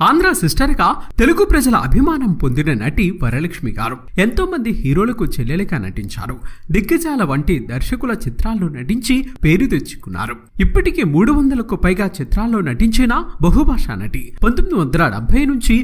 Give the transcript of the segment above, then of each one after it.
Andhra sister గా తెలుగు ప్రజల అభిమానం పొందిన నటి వరలక్ష్మి గారు ఎంతో మంది హీరోలకు చెల్లెలిగా నటించారు. దిగ్గజాల వంటి దర్శకుల చిత్రాల్లో నటించి పేరు తెచ్చుకున్నారు. ఇప్పటికీ 300కు పైగా చిత్రాల్లో నటించిన బహుభాషా నటి. 1970 నుంచి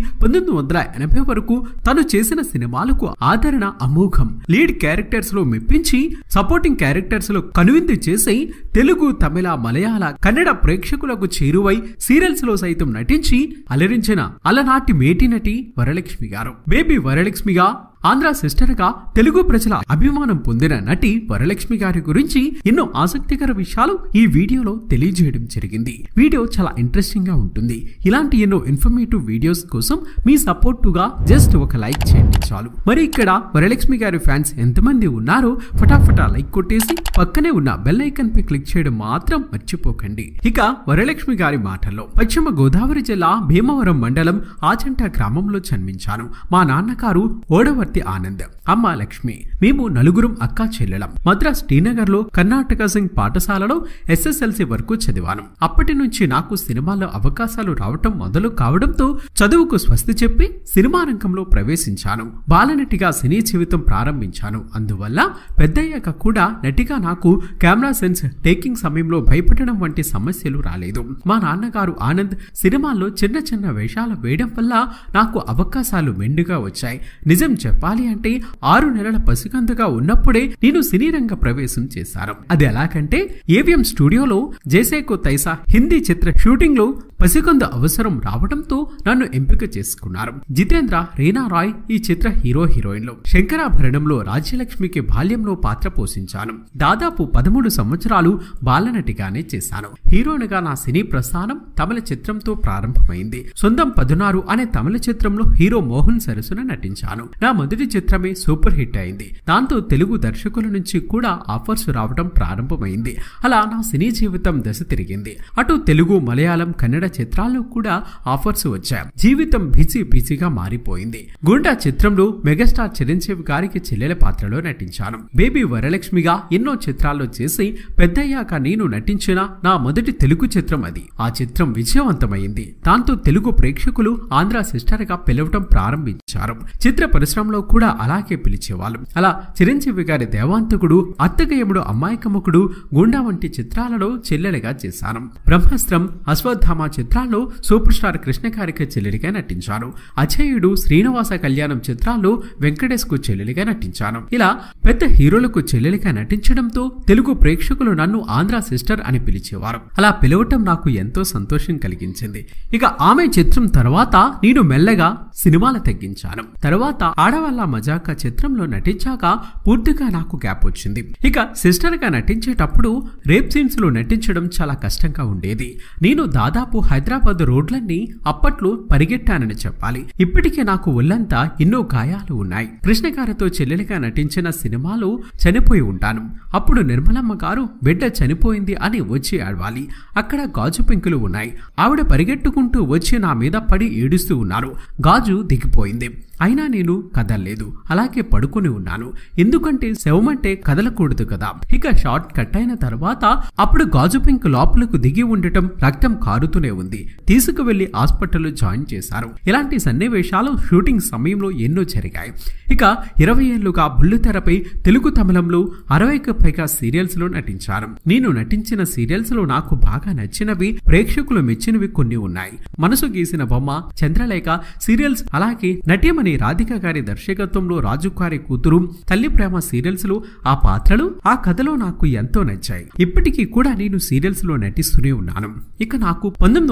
1980 వరకు తను చేసిన సినిమాలకు ఆదరణ అమోఘం. లీడ్ క్యారెక్టర్స్ లో మెప్పించి సపోర్టింగ్ క్యారెక్టర్స్ లో కనువిందు చేసి తెలుగు, తమిళ, మలయాళ, కన్నడ ప్రేక్షకులకు చేరువై సీరియల్స్ లో సైతం నటించి అలరించిన అలనాటి మేటి నటి వరలక్ష్మి గారు. బేబీ వరలక్ష్మిగా ఆంధ్ర సిస్టర్ గా తెలుగు ప్రజల అభిమానం పొందిన నటి వరలక్ష్మి గారి గురించి ఎన్నో ఆసక్తికర విషయాలు ఈ వీడియోలో తెలియజేయడం జరిగింది. వీడియో చాలా ఇంట్రెస్టింగ్ గా ఉంటుంది. ఇలాంటి ఎన్నో ఇన్ఫర్మేటివ్ వీడియోస్ కోసం మీ సపోర్టుగా జస్ట్ ఒక లైక్ చేయండి చాలు. మరి ఇక్కడ వరలక్ష్మి గారి ఫ్యాన్స్ ఎంతమంది ఉన్నారో ఫటాఫటా లైక్ కొట్టేసి పక్కనే ఉన్న బెల్ ఐకాన్ పై క్లిక్ చేయడం మాత్రం మర్చిపోకండి. ఇక వరలక్ష్మి గారి మాటల్లో, పశ్చిమ గోదావరి జిల్లా భీమవరం మండలం ఆచంట గ్రామంలో జన్మించాను. మా నాన్నగారు ఓడవర్తి ఆనంద్, అమ్మ లక్ష్మి. మేము నలుగురం అక్కా చెల్లెలం. మద్రాస్ శ్రీనగర్ లో కర్ణాటక సింగ్ పాఠశాలలో SSLC వరకు చదివాను. అప్పటి నుంచి నాకు సినిమాల్లో అవకాశాలు రావటం మొదలు కావడంతో చదువుకు స్వస్తి చెప్పి సినిమా రంగంలో ప్రవేశించాను. బాలనటిగా సినీ జీవితం ప్రారంభించాను. అందువల్ల పెద్దయ్యాక కూడా నటిగా నాకు కెమెరా సెన్స్ టేకింగ్ సమయంలో భయపడడం వంటి సమస్యలు రాలేదు. మా నాన్నగారు ఆనంద్ సినిమాల్లో చిన్న చిన్న వేషాలు వేయడం వల్ల నాకు అవకాశాలు మెండుగా వచ్చాయి. నిజం చెప్పాలి అంటే 6 నెలల పసికందుగా ఉన్నప్పుడే నేను సినీ రంగ ప్రవేశం చేశాను. అది ఎలాగంటే AVM స్టూడియోలో జైసేకో తైసా హిందీ చిత్ర షూటింగ్ లో పసికందు అవసరం రావడంతో నన్ను ఎంపిక చేసుకున్నారు. జితేంద్ర, రీనా రాయ్ ఈ చిత్ర హీరో హీరోయిన్లు. శంకరాభరణంలో రాజ్యలక్ష్మికి బాల్యంలో పాత్ర పోషించాను. దాదాపు 13 సంవత్సరాలు బాలనటిగానే చేశాను. హీరోయిన్గా నా సినీ ప్రస్థానం తమిళ చిత్రంతో ప్రారంభమైంది. సొంతం 16 అనే తమిళ చిత్రంలో హీరో మోహన్ సరసన నటించాను. నా మొదటి చిత్రమే సూపర్ హిట్ అయింది. దాంతో తెలుగు దర్శకుల నుంచి కూడా ఆఫర్స్ రావడం ప్రారంభమైంది. అలా నా సినీ జీవితం దశ తిరిగింది. అటు తెలుగు, మలయాళం, కన్నడ చిత్రాల్లో కూడా ఆఫర్స్ వచ్చాయి. జీవితం బిజీగా మారిపోయింది. గుండా చిత్రంలో మెగాస్టార్ చిరంజీవి గారికి చెల్లెల పాత్రలో నటించాను. బేబీ వరలక్ష్మిగా ఎన్నో చిత్రాల్లో చేసి పెద్దయ్యాక నేను నటించిన నా మొదటి తెలుగు చిత్రం అది. ఆ చిత్రం విజయవంతమైంది. దాంతో తెలుగు ప్రేక్షకులు ఆంధ్ర సిస్టర్ గా పిలవటం ప్రారంభించారు. చిత్ర పరిశ్రమలో కూడా అలాగే పిలిచేవాళ్ళు. అలా చిరంజీవి గారి దేవాంతకుడు, అత్తగయముడు, అమ్మాయికముకుడు, గుండా వంటి చిత్రాలలో చెల్లెలిగా చేశాను. బ్రహ్మాస్త్రం, అశ్వత్థామ చిత్రాల్లో సూపర్ స్టార్ కృష్ణ గారికి చెల్లెలిగా నటించాను. అజేయుడు, శ్రీనివాస కళ్యాణం చిత్రాల్లో వెంకటేష్ కు చెల్లెలిగా నటించాను. ఇలా పెద్ద హీరోలకు చెల్లెలిగా నటించడంతో తెలుగు ప్రేక్షకులు నన్ను ఆంధ్ర సిస్టర్ అని పిలిచేవారు. అలా పిలవటం నాకు ఎంతో సంతోషం కలిగించింది. ఇక ఆమె చిత్రం తర్వాత నేను మెల్లగా సినిమాలు తగ్గించాను. తర్వాత ఆడవాళ్ళ మజాకా చిత్రంలో నటించాక పూర్తిగా నాకు గ్యాప్ వచ్చింది. ఇక సిస్టర్ గా నటించేటప్పుడు రేప్ సీన్స్ లో నటించడం చాలా కష్టంగా ఉండేది. నేను దాదాపు హైదరాబాద్ రోడ్లన్నీ అప్పట్లో పరిగెట్టానని చెప్పాలి. ఇప్పటికే నాకు ఒళ్ళంతా ఎన్నో గాయాలు ఉన్నాయి. కృష్ణ గారితో చెల్లెలిగా నటించిన సినిమాలో చనిపోయి ఉంటాను. అప్పుడు నిర్మలమ్మ గారు బిడ్డ చనిపోయింది అని వచ్చి ఆడవాలి. అక్కడ గాజు పెంకులు ఉన్నాయి. ఆవిడ పరిగెట్టుకుంటూ వచ్చి నా మీద పడి ఏడుస్తూ ఉన్నారు. గాజు దిగిపోయింది. అయినా నేను కదలలేదు. అలాగే పడుకుని ఉన్నాను. ఎందుకంటే శవమంటే కదలకూడదు కదా. ఇక షార్ట్ కట్ అయిన తర్వాత అప్పుడు గాజు పెంక్ లోపలకు దిగి ఉండటం, రక్తం కారుతూనే ఉంది. తీసుకువెళ్లి హాస్పిటల్లో జాయిన్ చేశారు. ఇలాంటి సన్నివేశాలు షూటింగ్ సమయంలో ఎన్నో జరిగాయి. ఇక 20 ఏళ్లుగా బుల్లితెరపై తెలుగు, తమిళంలో 60కు పైగా సీరియల్స్ లో నటించాను. నేను నటించిన సీరియల్స్ లో నాకు బాగా నచ్చినవి, ప్రేక్షకులు మెచ్చినవి కొన్ని ఉన్నాయి. మనసు గీసిన బొమ్మ, చంద్రలేఖ సీరియల్స్, అలాగే నటిమణి రాధిక గారి దర్శకత్వంలో రాజు గారి కూతురు, తల్లి ప్రేమ సీరియల్స్ లో ఆ పాత్రలు, ఆ కథలో నాకు ఎంతో నచ్చాయి. ఇప్పటికీ కూడా నేను సీరియల్స్ లో నటిస్తూనే ఉన్నాను. ఇక నాకు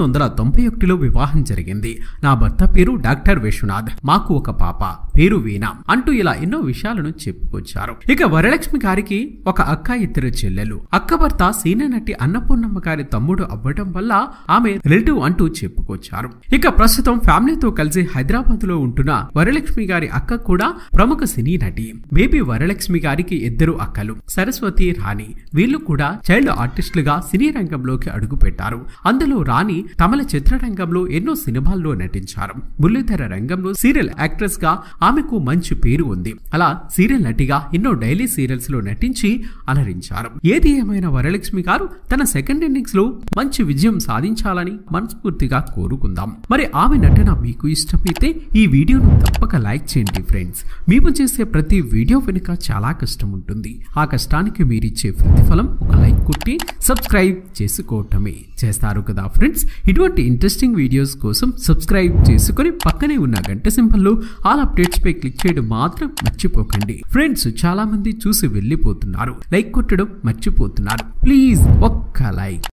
1991లో వివాహం జరిగింది. నా భర్త పేరు డాక్టర్ విశ్వనాథ్. మాకు ఒక పాప, పేరు వీణా. అంటూ ఇలా ఎన్నో విషయాలను చెప్పుకొచ్చారు. ఇక వరలక్ష్మి గారికి ఒక అక్క, 2 చెల్లెలు. అక్క భర్త సీనియర్ నటి అన్నపూర్ణమ్మ గారి తమ్ముడు అవ్వడం వల్ల ఆమె రిలేటివ్ అంటూ చెప్పుకొచ్చారు. ఇక ప్రస్తుతం ఫ్యామిలీతో కలిసి హైదరాబాద్ లో ఉంటున్న వరలక్ష్మి గారి అక్క కూడా ప్రముఖ సినీ నటి. బేబీ వరలక్ష్మి గారికి 2 అక్కలు, సరస్వతి, రాణి. వీళ్ళు కూడా చైల్డ్ ఆర్టిస్టులుగా సినీ రంగంలోకి అడుగు పెట్టారు. అందులో రాణి తమిళ చిత్రరంగంలో ఎన్నో సినిమాల్లో నటించారు. బుల్లితెర రంగంలో సీరియల్ యాక్ట్రెస్ గా ఆమెకు మంచి పేరు ఉంది. అలా సీరియల్ నటిగా ఎన్నో డైలీ సీరియల్స్ లో నటించి అలరించారు. ఏది ఏమైనా వరలక్ష్మి గారు తన సెకండ్ ఇన్నింగ్స్ లో మంచి విజయం సాధించాలని మనస్ఫూర్తిగా కోరుకుందాం. మరి ఆమె నటన మీకు ఇష్టమైతే ఈ వీడియోను తప్పక లైక్ చేయండి ఫ్రెండ్స్. మేము చేసే ప్రతి వీడియో వెనుక చాలా కష్టం ఉంటుంది. ఆ కష్టానికి మీరిచ్చే ప్రతిఫలం ఒక లైక్ కొట్టి సబ్స్క్రైబ్ చేసుకోవటమే. చేస్తారు కదా ఫ్రెండ్స్? ఇటువంటి ఇంట్రెస్టింగ్ వీడియోస్ కోసం సబ్స్క్రైబ్ చేసుకుని పక్కనే ఉన్న గంట సింబల్లో ఆల్ అప్డేట్స్ పై క్లిక్ చేయడం మాత్రం మర్చిపోకండి ఫ్రెండ్స్. చాలా మంది చూసి వెళ్ళిపోతున్నారు, లైక్ కొట్టడం మర్చిపోతున్నారు. ప్లీజ్ ఒక్క లైక్.